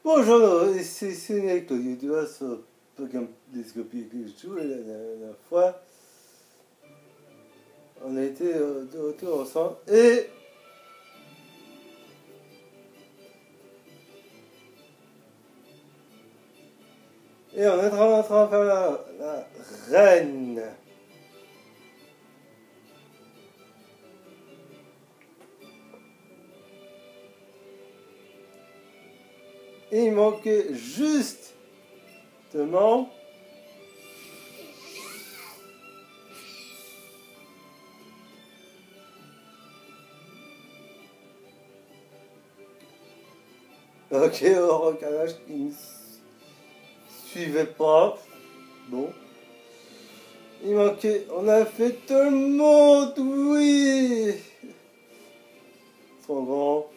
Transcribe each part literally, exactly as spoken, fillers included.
Bonjour, c'est c'est avec le youtubeur sur Pokémon Discopie que je joue la dernière fois. On a été de retour ensemble et et on est en train de faire la, la reine. Et il manquait justement ok, au recalage qui ne suivait pas. Bon. Il manquait. On a fait tout le monde, oui. Trop grand.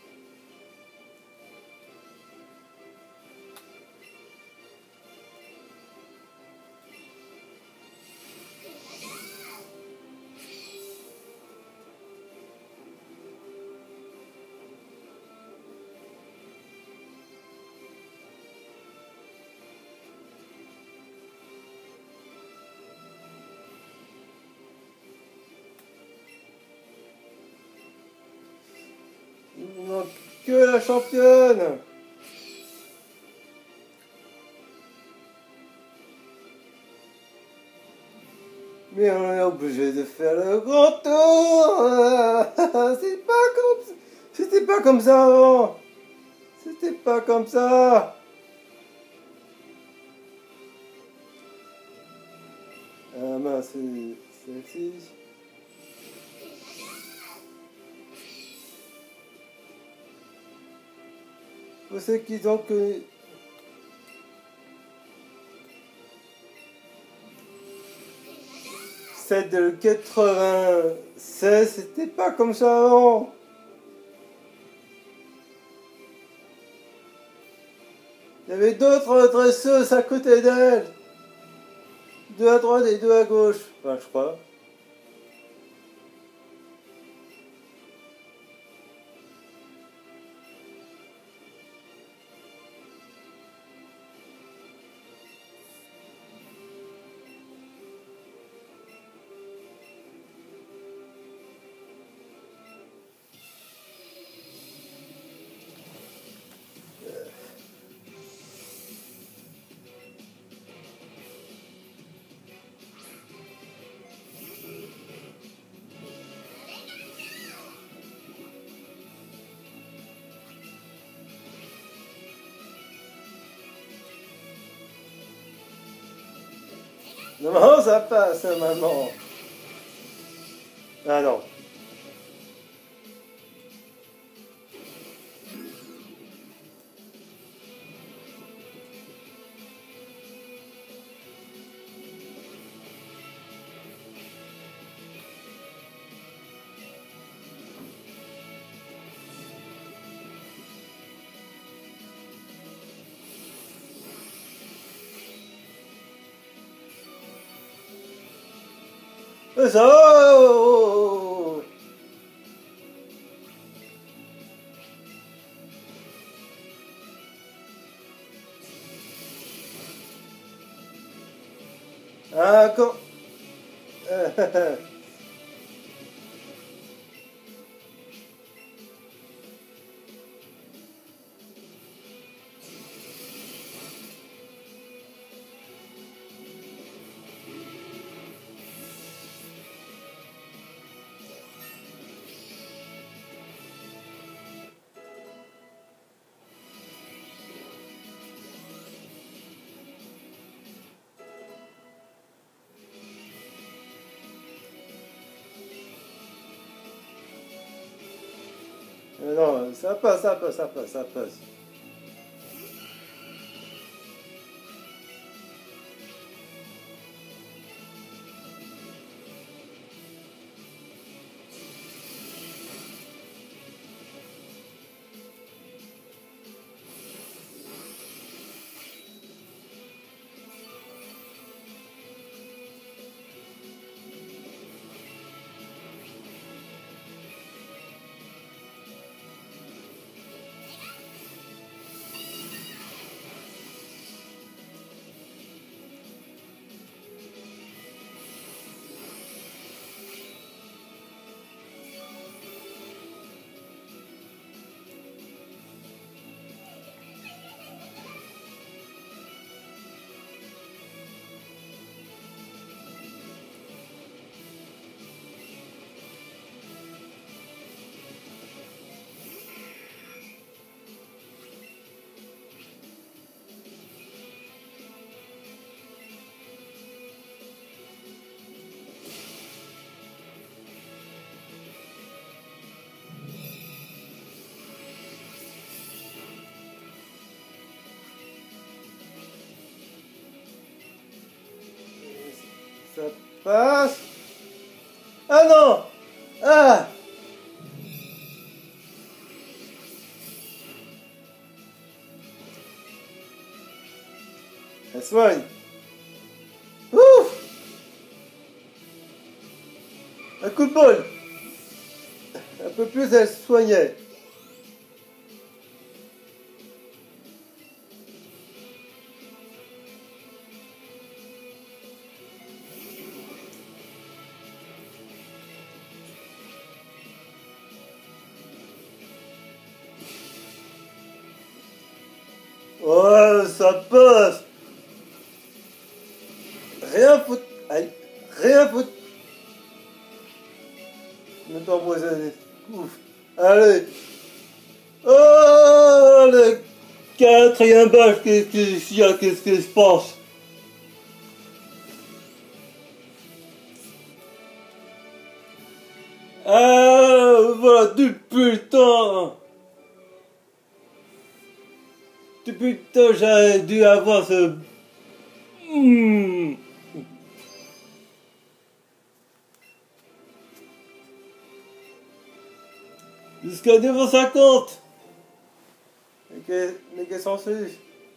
Il ne manque que la championne. Mais on est obligé de faire le grand tour. C'est pas comme C'était pas comme ça avant. C'était pas comme ça. Ah mince, c'est celle-ci. Pour ceux qui ont connu. Celle de quatre-vingt-seize, c'était pas comme ça avant. Il y avait d'autres dresseuses à côté d'elle. Deux à droite et deux à gauche. Enfin, je crois. Non, ça passe, maman. Ah non. Ça oh ah, quand... Non, ça passe, ça passe, ça passe, ça passe. Passe. Ah non. Ah. Elle soigne. Ouf. Un coup de bol. Un peu plus, elle soignait. Ouais, ça passe. Rien foutre. Aïe. Rien foutre. Ne t'empoisonner. Ouf. Allez. Oh, le quatrième bâche. Qu'est-ce qu'il y a? Qu'est-ce qui se passe? Ah, voilà, depuis le temps. Depuis le temps, j'aurais dû avoir ce... Mmh. Jusqu'à niveau cinquante. Les caisses en sus.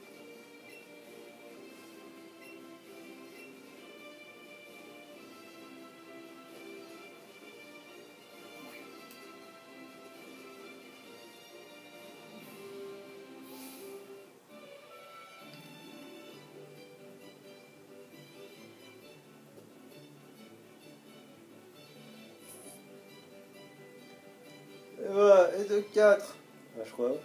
Et voilà, et de quatre. Ah, je crois.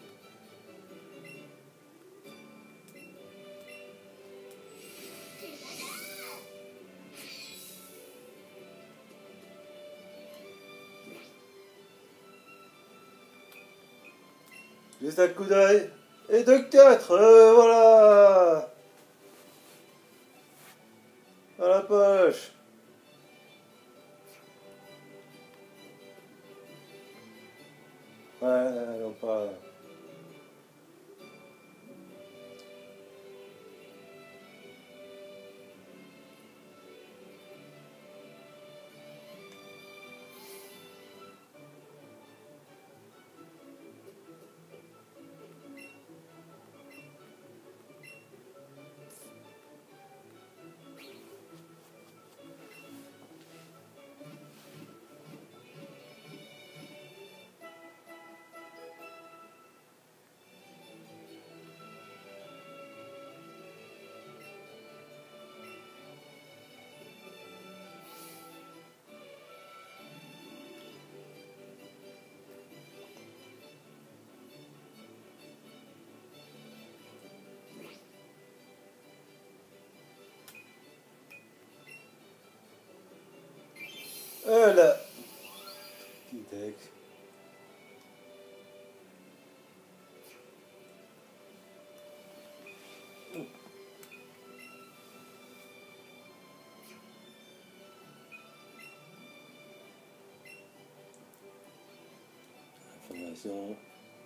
Juste un coup d'œil. Et de quatre, euh, voilà. Dans la poche. Ouais, non pas... Voilà. Petit deck. Information.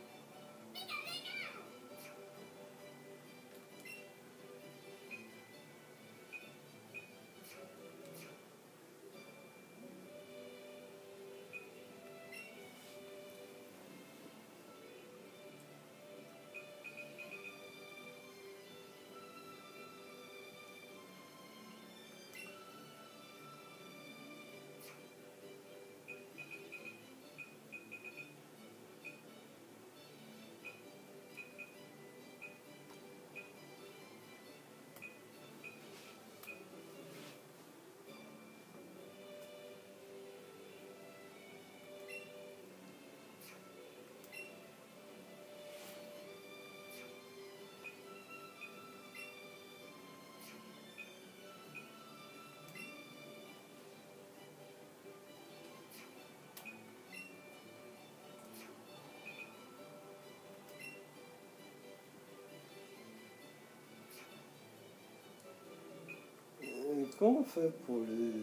Et comment on fait pour les...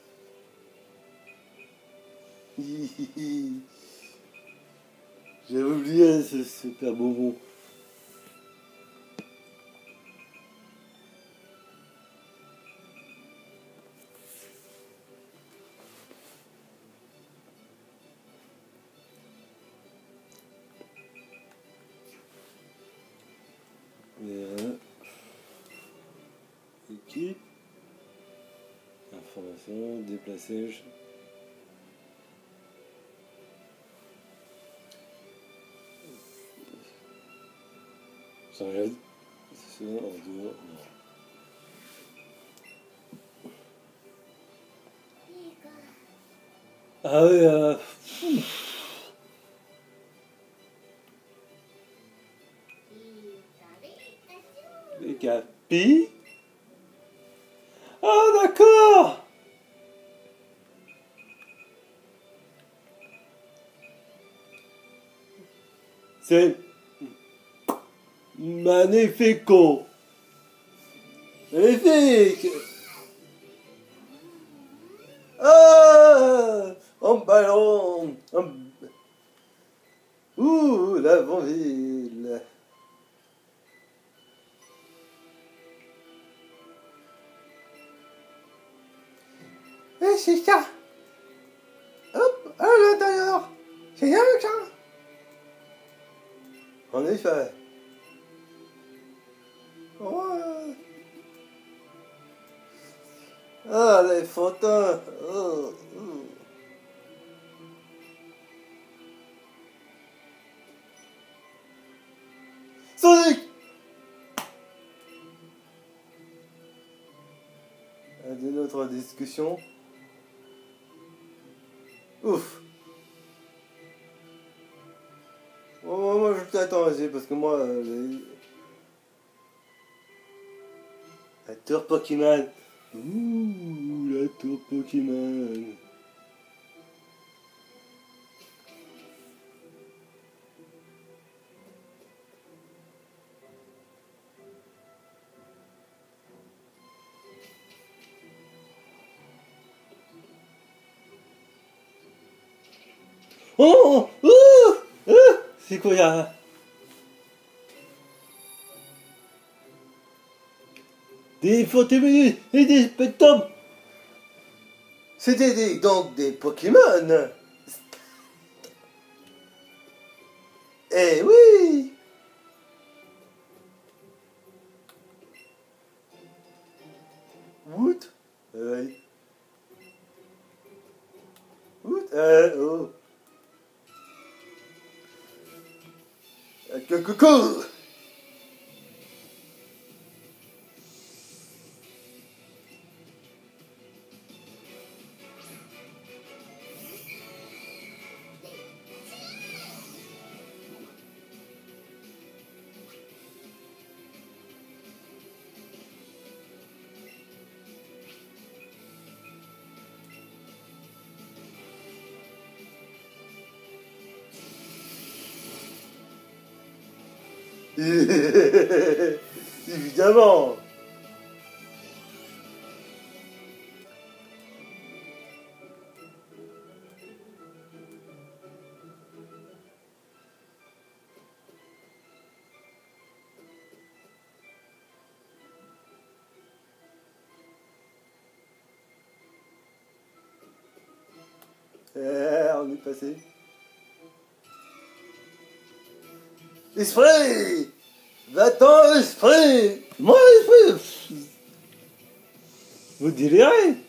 J'ai oublié ce super bonbon. Qui information, déplacer. Je... Changer. C'est en dehors. Non. Ah oui, euh... Les capis. Ah d'accord. C'est magnifico. Magnifique. Ah, un ballon. Un... Ouh, la ville. Et c'est ça. Hop, à l'intérieur. C'est bien ça. En effet. Ouais. Ah, les photos. Oh, oh. Sonic. De notre discussion. Ouf. Oh, moi je t'attends aussi parce que moi euh, la tour Pokémon. Ouh, la tour Pokémon. Oh, oh, oh, c'est quoi là? Des photos et des spectacles. C'était des, donc des Pokémon. Eh oui. Woot. Oui. Woot. Euh, oh. Coucou. Évidemment. Eh, on est passé. Esprit! Va-t'en, esprit! Moi, esprit! Vous délirez!